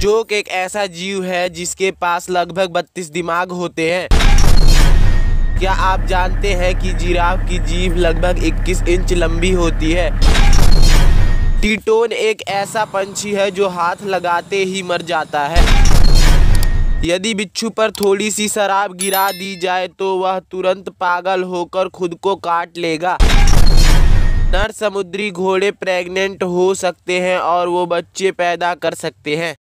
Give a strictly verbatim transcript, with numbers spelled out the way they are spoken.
Joke एक ऐसा जीव है जिसके पास लगभग बत्तीस दिमाग होते हैं। क्या आप जानते हैं कि जिराफ की जीभ लगभग इक्कीस इंच लंबी होती है। टीटोन एक ऐसा पंछी है जो हाथ लगाते ही मर जाता है। यदि बिच्छू पर थोड़ी सी शराब गिरा दी जाए तो वह तुरंत पागल होकर खुद को काट लेगा। नर समुद्री घोड़े प्रेग्नेंट हो सकते हैं और वो बच्चे पैदा कर सकते हैं।